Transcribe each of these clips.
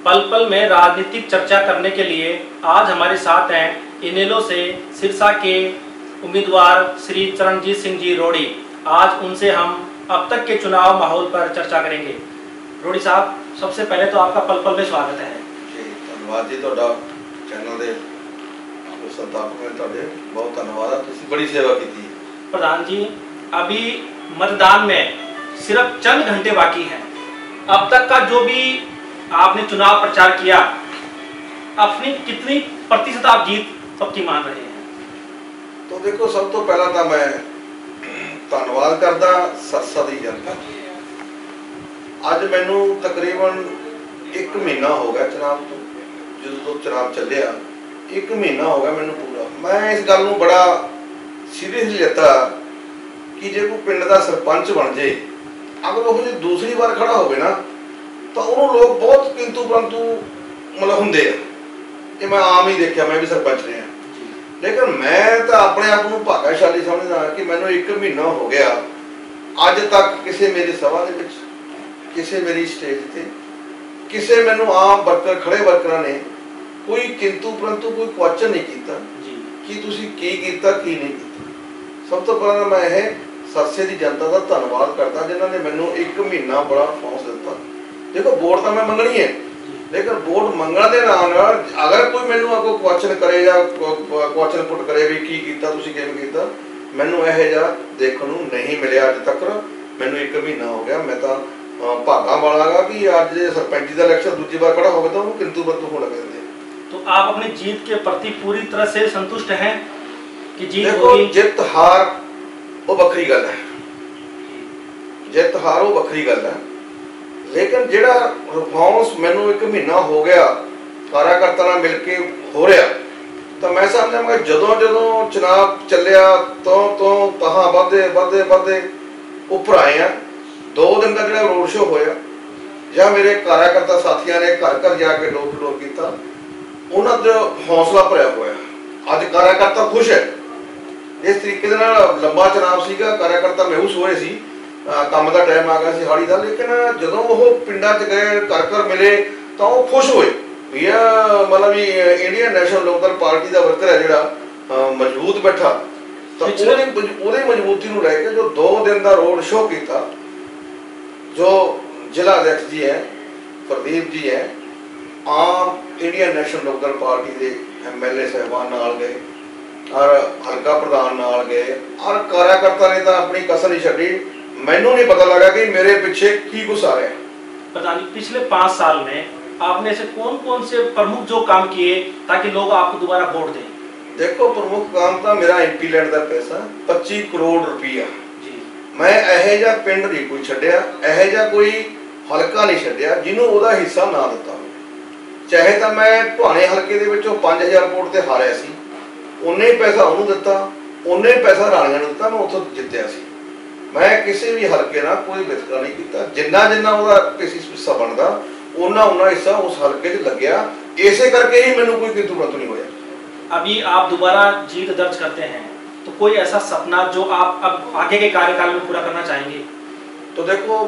पल पल में राजनीतिक चर्चा करने के लिए आज हमारे साथ हैं इनेलो से सिरसा के उम्मीदवार श्री चरणजीत सिंह जी रोड़ी। आज उनसे हम अब तक के चुनाव माहौल पर चर्चा करेंगे। रोड़ी साहब, सबसे पहले तो आपका पल पल में स्वागत है जी। धन्यवाद जी, ਤੁਹਾਡਾ ਚੈਨਲ ਦੇ संस्थापक ने ਤੁਹਾਡੇ बहुत धन्यवाद है, ਤੁਸੀਂ बड़ी सेवा की थी। प्रधान जी, अभी मतदान में सिर्फ चंद घंटे बाकी हैं। अब तक का जो भी आपने चुनाव प्रचार किया, अपनी कितनी प्रतिशत आप जीत पक्की मान रहे हैं? तो देखो, सब तो पहला तो मैं धन्यवाद करदा सरसा दी जनता। अज मैनू तकरीबन 1 महीना हो गया चुनाव तो, जो चुनाव चलिया 1 महीना हो गया मैनू पूरा। मैं इस गल नूं बड़ा सीरियसली लेता कि जे कोई पिंड का सरपंच बन जाए, अगर वो दूसरी बार खड़ा हो ना तो उन्होंने लोग बहुत किंतु परंतु मतलब होंगे। ये मैं आम ही देखा, मैं भी सरपंच रहा। लेकिन मैं तो अपने आप को भाग्यशाली समझदा कि मैनू 1 महीना हो गया, अज तक किसी मेरी सभा के विच, किसी मेरी स्टेज से, किसी मैनू आम वर्कर खड़े वर्करां ने कोई किंतु परंतु कोई क्वेश्चन नहीं किया कि तुसी की कीता की नहीं कीता। सब तो पहला मैं यह सरसे की जनता का धन्यवाद करता जिन्होंने मैनू 1 महीना बड़ा फौस दिता। देखो, वोट तो मैं मंगनी है, लेकिन वोट मंगण के नाल अगर कोई मैनू अगों क्वेश्चन करे या क्वेश्चन पुट करे भी की कीता तुसी किवें कीता, मैनू यह जिहा देखण नूं नहीं मिलिया अज तक। मैनू 1 महीना हो गया। मैं तो भागा वाला गा कि अज सरपंची का इलैक्शन दूजी बार खड़ा होगा तो वो किंतु परंतु होने लगे। तो आप अपनी जीत के प्रति पूरी तरह से संतुष्ट हैं कि जीत होगी? जित हार वो बखरी गल है, जित हार वो बखरी गल है। लेकिन जिहड़ा रिस्पॉन्स मैनू 1 महीना हो गया कार्यकर्ता नाल मिल के हो रहा, तो मैं समझांगा जदों जदों चुनाव चलिया तो तहां वधदे वधदे वधदे उपर आए हैं। 2 दिन का जिहड़ा रोड शो होया या मेरे कार्यकर्ता साथियों ने घर घर जाके डोर टू डोर किया, उन्होंने हौसला भरिया होया। अज कार्यकर्ता खुश है। जिस तरीके लंबा चुनाव सीगा, कार्यकर्ता महसूस हो रहे सी काम का टाइम आ गया सी हाड़ी का। लेकिन जदों वो पिंडां च गए, घर घर मिले, तो वो खुश होए भी मतलब भी इंडियन नेशनल लोकदल पार्टी का वर्कर है जिहड़ा मजबूत बैठा। तो उहदी मजबूती नूं लैके जो 2 दिन का रोड शो किया, जो जिला अध्यक्ष जी है प्रदीप जी है, आम इंडियन नेशनल लोकदल पार्टी के MLA साहबान नाल गए और हल्का प्रधान नाल गए और कार्यकर्ता ने तो अपनी कसर नहीं छड्डी। मैनू नहीं पता लगा कि मेरे पीछे की कुछ आ रहा है। प्रधान जी, पिछले 5 साल में आपने ऐसे कौन कौन से प्रमुख जो काम किए ताकि लोग आपको दोबारा वोट दें? देखो, प्रमुख काम था मेरा MP लैंड का पैसा 25 करोड़ रुपया। मैं यह जा पिंड नहीं कोई छड्डिया, यह जा कोई हल्का नहीं छड्डिया जिन्होंने उसका हिस्सा ना दिता। चाहे तो मैं भाणे हल्के दे विचों 5000 वोट से हारिया सी, उन्ने ही पैसा उन्होंने दिता, उन्ने ही पैसा राणियां नूं दिता, मैं उत्थों जित्तिया सी। मैं किसी भी हल्के ना कोई वितकरा नहीं किया। जिन्ना जिन्ना उसका किसी हिस्सा बनता उन्ना उन्ना हिस्सा उस हल्के च लग्या। इसे करके ही मैनू कोई किंतु परंतु नहीं होया। अभी आप दोबारा जीत दर्ज करते हैं तो कोई ऐसा सपना जो आप अब आगे के कार्यकाल में पूरा करना चाहेंगे? तो देखो,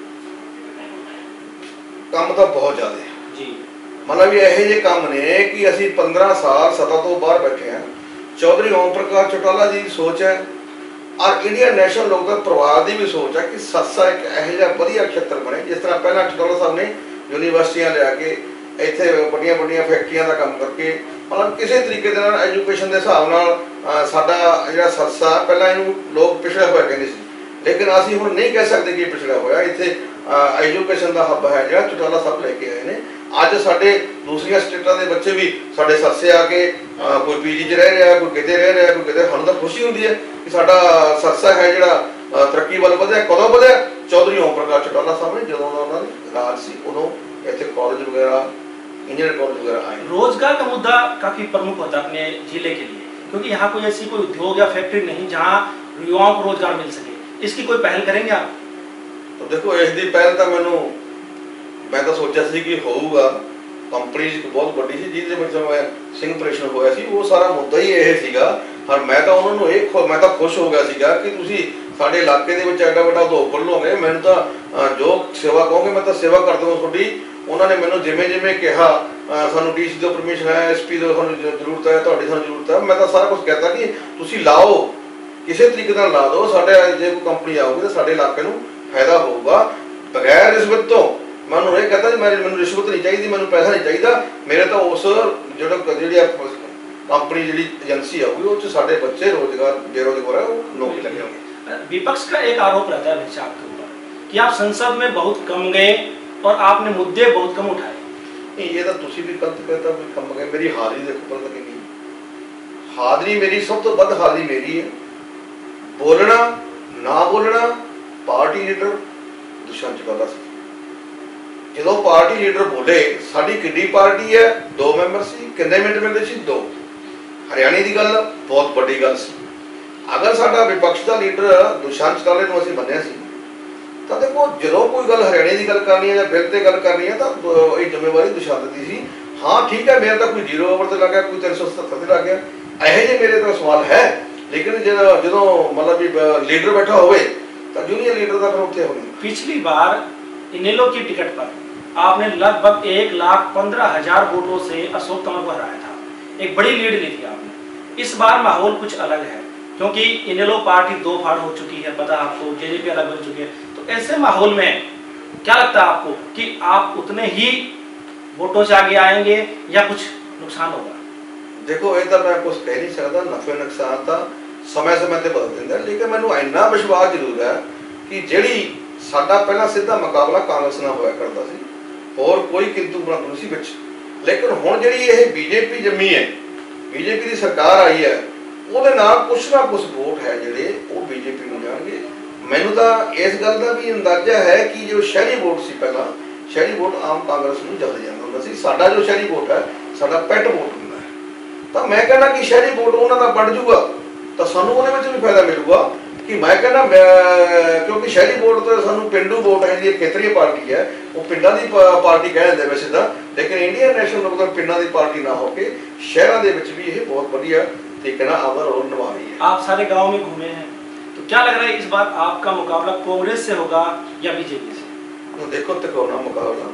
काम तो बहुत ज्यादा है जी। मतलब यह जे काम ने कि असी 15 साल सत्ता तो बाहर बैठे हैं। चौधरी ओम प्रकाश चौटाला जी की सोच है और इंडियन नेशनल लोकदल परिवार की भी सोच है कि सरसा एक यह जिहा वधिया क्षेत्र बने। जिस तरह पहला चौटाला साहब ने यूनिवर्सिटियां लिया के इत्थे बड़ियां बड़ियां फैक्ट्रियां का काम करके मतलब किसी तरीके एजुकेशन के हिसाब नाल साडा जिहड़ा सरसा पहला इहनूं लोग पिछड़ा होया कहंदे सी, लेकिन असीं हुण नहीं कह सकते कि पिछड़ा होया। इत्थे एजुकेशन का हब है जिहड़ा चौटाला साहब लेके आए ने। अज साडे दूसरिया स्टेटां दे बच्चे भी साडे सरसे आके कोई PG च रह रहा, कोई किते रह रहा, कोई किते। सानूं तां खुशी हुंदी है कि साडा सरसा है जिहड़ा तरक्की वल वधिया। कदों वधिया? चौधरी ओम प्रकाश चौटाला साहब ने जदों दा उन्हां दा राज सी उदों इत्थे कॉलेज वगैरह, इंजीनियर कॉलेज वगैरह आए। रोजगार का मुद्दा काफी प्रमुख होता है अपने जिले के लिए, क्योंकि यहाँ कोई ऐसी कोई उद्योग या फैक्ट्री नहीं जहाँ युवाओं को रोजगार मिल सके। इसकी कोई पहल करेंगे आप? तो देखो, इसकी पहल तो मैं तो सोचा सी कि होगा। कंपनी बहुत बड़ी सी जिहदे विच मैं सिंह ऑपरेशन होया सी, वो सारा मुद्दा ही यह सीगा। और मैं तो उन्होंने मैं तो खुश हो गया सीगा कि तुसीं साडे इलाके दे विच एडा वड्डा उद्योग खोलोगे। मैनूं तां जो सेवा कहोगे मैं तो सेवा कर दूंगा तुहाडी। ਉਹਨਾਂ ਨੇ ਮੈਨੂੰ ਜਿਵੇਂ ਜਿਵੇਂ ਕਿਹਾ ਸਾਨੂੰ ਡੀਸੀ ਤੋਂ ਪਰਮਿਸ਼ਨ ਹੈ, ਐਸਪੀ ਤੋਂ ਸਾਨੂੰ ਜ਼ਰੂਰਤ ਹੈ, ਤੁਹਾਡੀ ਸਾਨੂੰ ਜ਼ਰੂਰਤ ਹੈ, ਮੈਂ ਤਾਂ ਸਾਰਾ ਕੁਝ ਕਹਿਤਾ ਕਿ ਤੁਸੀਂ ਲਾਓ, ਕਿਸੇ ਤਰੀਕੇ ਨਾਲ ਲਾ ਦਿਓ, ਸਾਡੇ ਜੇ ਕੋਈ ਕੰਪਨੀ ਆਊਗੀ ਤਾਂ ਸਾਡੇ ਇਲਾਕੇ ਨੂੰ ਫਾਇਦਾ ਹੋਊਗਾ ਬਗੈਰ ਰਿਸ਼ਵਤ ਤੋਂ। ਮੈਂ ਉਹਨੂੰ ਇਹ ਕਹਿੰਦਾ ਜੀ ਮੈਨੂੰ ਰਿਸ਼ਵਤ ਨਹੀਂ ਚਾਹੀਦੀ, ਮੈਨੂੰ ਪੈਸਾ ਨਹੀਂ ਚਾਹੀਦਾ, ਮੇਰੇ ਤਾਂ ਉਸ ਜਿਹੜੀ कंपनी जी एजेंसी आऊगी वो साढ़े बच्चे रोजगार बेरोजगार है वो नौकरी लगे होंगे। विपक्ष का एक आरोप रहता है अमित शाह के ऊपर कि आप संसद में बहुत कम गए और आपने मुद्दे बहुत कम उठाए। नहीं, ये तो तुसी भी गलत कहता भी कम गए। मेरी हाजिरी देखो पता कितनी, हाजिरी मेरी सब तो वध हाजिरी मेरी है। बोलना ना बोलना पार्टी लीडर दुष्यंत चौटाला सी, जो पार्टी लीडर बोले साडी किड्डी पार्टी है, 2 मैंबर सी, कितने मिनट मिलते सी 2। हरियाणे की गल बहुत बड़ी गल सी। अगर साडा विपक्ष का लीडर दुष्यंत चौटाला नूं असीं मन्निया सी तो देखो जो कोई गल हरियाणे की गल करनी है या बिल ते गल करनी है तो ये जिम्मेवारी दुष्यंत की सी। हाँ ठीक है, मेरा तो कोई 0 ओवर से लग गया, कोई 377 से लग गया, यह जे मेरे तो सवाल है। लेकिन जो मतलब भी लीडर बैठा होवे तो जूनियर लीडर का फिर उत्थे होनी। पिछली बार इनेलो की टिकट पर आपने लगभग 1,15,000 वोटों से अशोक तंवर को हराया था, एक बड़ी लीड ली थी आपने। इस बार माहौल कुछ अलग है क्योंकि इनेलो पार्टी 2 फाड़ हो चुकी है, पता आपको, जेजेपी अलग बन चुकी है। तो ऐसे माहौल में क्या लगता है आपको कि आप उतने ही वोटों से आगे आएंगे या कुछ नुकसान होगा? देखो ये तो मैं कुछ कह नहीं सकता, नफे नुकसान तो समय समय से बदल देंगे, लेकिन मैंने इन्ना विश्वास जरूर है कि जिहड़ी साडा पहला सीधा मुकाबला कांग्रेस नाल होया करता सी और कोई किंतु परंतु नहीं सी विच। लेकिन हुण जिहड़ी ये बीजेपी जम्मी है, बीजेपी की सरकार आई है, ਉਹਦੇ ਨਾਲ कुछ ना कुछ वोट है ਜਿਹੜੇ ਉਹ बीजेपी ਨੂੰ ਜਾਣਗੇ। ਮੈਨੂੰ ਤਾਂ ਇਸ ਗੱਲ ਦਾ ਵੀ ਅੰਦਾਜ਼ਾ ਹੈ ਕਿ ਜੋ ਸ਼ਹਿਰੀ ਵੋਟ ਸੀ, ਪਹਿਲਾਂ ਸ਼ਹਿਰੀ ਵੋਟ ਆਮ ਕਾਂਗਰਸ ਨੂੰ ਜ਼ਿਆਦਾ ਜਾਂਦਾ ਹੁੰਦਾ ਸੀ। ਸਾਡਾ ਜੋ ਸ਼ਹਿਰੀ ਵੋਟ ਹੈ ਸਾਡਾ ਪੈਟ ਵੋਟ ਹੁੰਦਾ ਹੈ, ਤਾਂ ਮੈਂ ਕਹਿੰਦਾ ਕਿ ਸ਼ਹਿਰੀ ਵੋਟ ਉਹਨਾਂ ਦਾ ਬਣ ਜਾਊਗਾ ਤਾਂ ਸਾਨੂੰ ਉਹਦੇ ਵਿੱਚ ਵੀ ਫਾਇਦਾ ਮਿਲੂਗਾ। ਕਿ ਮੈਂ ਕਹਿੰਦਾ ਕਿਉਂਕਿ ਸ਼ਹਿਰੀ ਵੋਟ ਤਾਂ ਸਾਨੂੰ ਪਿੰਡੂ ਵੋਟ ਹੈ, ਜਿਹੜੀ ਖੇਤਰੀ ਪਾਰਟੀ ਹੈ ਉਹ ਪਿੰਡਾਂ ਦੀ ਪਾਰਟੀ ਕਹਿ ਦਿੰਦੇ ਵੈਸੇ ਤਾਂ, ਲੇਕਿਨ ਇੰਡੀਅਨ ਨੈਸ਼ਨਲ ਲੋਕ ਪਿੰਡਾਂ ਦੀ ਪਾਰਟੀ ਨਾ ਹੋ ਕੇ ਸ਼ਹਿਰਾਂ ਦੇ ਵਿੱਚ ਵੀ ਇਹ बहुत बढ़िया तरीके अपना रोल निभा रही है। आप सारे गांव में घूमे हैं, तो क्या लग रहा है इस बार आपका मुकाबला कांग्रेस से होगा या बीजेपी से? तो देखो तिकोना मुकाबला,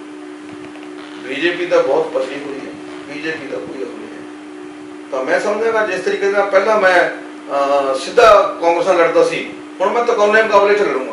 बीजेपी तो बहुत पतली हुई है, बीजेपी का कोई हुई है। तो मैं समझेगा जिस तरीके से पहला मैं सीधा कांग्रेस नाल लड़ता सी, हुण मैं तिकोने मुकाबले च लड़ूंगा।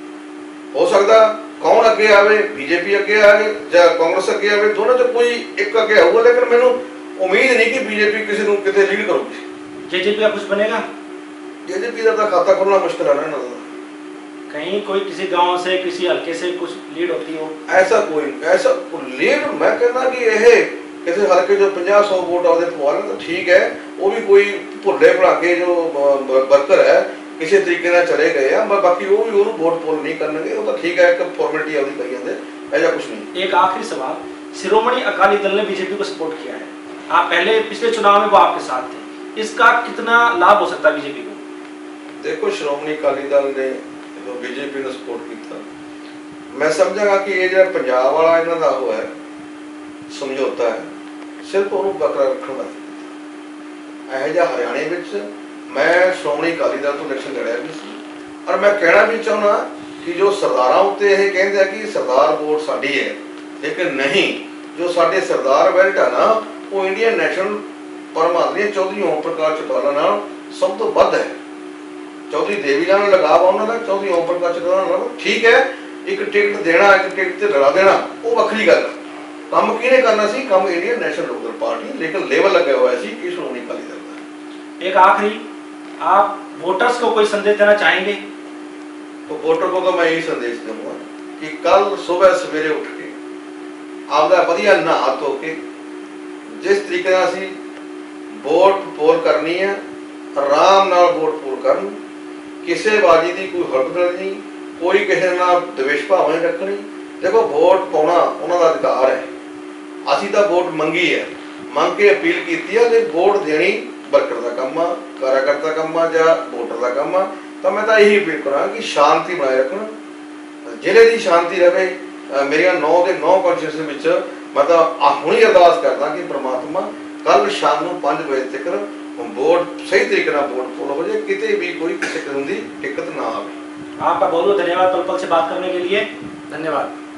हो सकता कौन अगे आवे, बीजेपी अगे आवे या कांग्रेस अगे आवे, दोनों तो कोई एक अगे आऊगा। लेकिन मैनू उम्मीद नहीं कि बीजेपी किसी को कितने लीड करूगी। जेजेपी का कुछ बनेगा? जेजेपी का खाता खोलना मुश्किल है ना, कहीं कोई किसी गांव से किसी हल्के से कुछ लीड होती हो? ऐसा कोई लीड मैं कहना कि यह किसी हल्के जो 50-100 वोट आते पवा लें तो ठीक है, वो भी कोई भुल्ले भड़ा के जो वर्कर है किसी तरीके से चले गए हैं, बाकी वो भी उन्होंने वोट पोल नहीं करने, वो तो ठीक है, एक फॉर्मेलिटी आदि करी जाते, ऐसा कुछ नहीं। एक आखिरी सवाल, शिरोमणि अकाली दल ने बीजेपी को सपोर्ट किया है, आप पहले पिछले चुनाव में वो आपके साथ थे, इसका कितना लाभ हो सकता है बीजेपी को? देखो श्रोमणी अकाली दल ने जो बीजेपी ने सपोर्ट किया, मैं समझागा कि ये जो पंजाब वाला इन्हां दा हो है समझौता है, सिर्फ उन्होंने बरकरार रखने वास्ते। यह जिहा हरियाणे विच मैं श्रोमणी अकाली दल तो इलेक्शन लड़िया भी सी, और मैं कहना भी चाहना कि जो सरदारां उत्ते यह कहते हैं कि सरदार वोट साडी है, लेकिन नहीं, जो साडे सरदार बेल्ट है ना वो इंडियन नेशनल परमात्मा चौधरी ओम प्रकाश चौटाला नाल सब तो वध है। चौधरी देवी लाल लगाव उन्होंने चौधरी ओम प्रकाश चौटाला नाल ठीक है, एक टिकट देना, एक टिकट से लड़ा देना वो वखरी गल। काम किहने करना सी, काम इंडियन नेशनल लोकदल पार्टी, लेकिन लेवल लगा हुआ सी कि श्रोमणी अकाली दल का। एक आखिरी, आप वोटर्स को कोई संदेश देना चाहेंगे? तो वोटर को तो मैं यही संदेश दूंगा कि कल सुबह सवेरे उठ के आपका वधिया नहा धो के जिस तरीके से वोट पोल करनी है, आराम नाल वोट पोल करन, किसी बाजी की कोई हड़बड़ नहीं, कोई किसी नाल द्वेष भाव नहीं रखनी। देखो वोट पाना उन्होंने अधिकार है, असी तो वोट मंगी है, मंग के अपील की है, लेकिन वोट देनी वर्कर का काम आ, कार्यकर्ता काम आ या वोटर का काम आ। तो मैं तो यही अपील करा कि शांति बनाए रखना, जिले की शांति रहे। मेरिया 9 के 9 कॉन्स्टिट्यूएंसी मैं तो हुण ही अरदास करदा कि परमात्मा कल शाम को 5 बजे तक वोट सही तरीके वोट पोल हो जाए, कितने भी कोई किसी किस्म की दिक्कत ना आए। आपका बहुत बहुत धन्यवाद पल पल से बात करने के लिए, धन्यवाद।